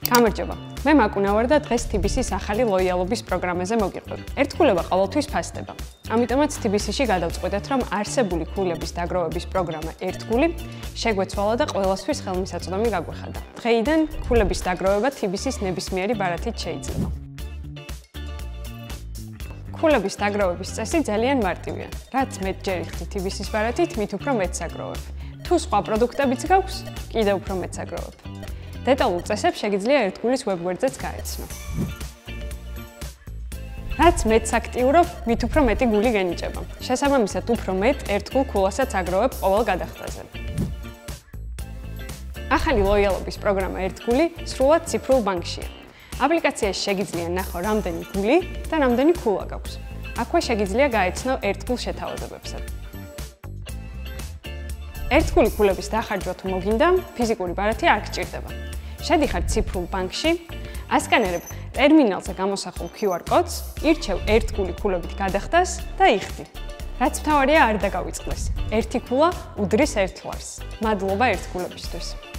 გამარჯობა. მე მაკუნა ვარ და დღეს TBC-ის ახალი ლოიალობის პროგრამაზე მოგიყვებ. ერთგულება ყოველთვის ფასდება. ამიტომაც TBC-ში გადავწყვეტეთ, რომ არსებული ქულების დაგროვების პროგრამა ერთგული შეგვეცვალა და ყველასთვის ხელმისაწვდომი გაგვეხადა. დღეიდან ქულების დაგროვება TBC-ის ნებისმიერი ბარათით შეიძლება. ქულების დაგროვების წესი ძალიან მარტივია. რაც მეტჯერ იხდი TBC-ის ბარათით, მით უფრო მეტს აგროვებ. თუ სხვა პროდუქტებიც გაქვს, კიდევ უფრო მეტს აგროვებ. დეტალურ წესებს შეგიძლია ერთგულის ვებგვერდზეც გაეცნო. რაც მეტს აქტიურობ, მით უფრო მეტი გული გენიჭება. შესაბამისად, უფრო მეტ ერთგულ ქულასაც აგროვებ ყოველ გადახდაზე. ახალი ლოიალობის პროგრამა ერთგული სრულად ციფრულ ბანკშია. აპლიკაციაში შეგიძლია ნახო, რამდენი გული და რამდენი ქულა გაქვს. აქვე შეგიძლია გაეცნო ერთგულ შეთავაზებებსაც. ერთგული ქულების დახარჯვა თუ მოგინდა, ფიზიკური ბარათი არ გჭირდება. შედიხარ ციფრულ ბანკში, ასკანერებ ტერმინალზე გამოსახულ QR კოდს, ირჩევ ერთგული ქულებით გადახდას და იხდი. რაც მთავარია არ დაგავიწყდეს. ერთი ქულა უდრის ერთ ლარს. მადლობა ერთგულებისთვის.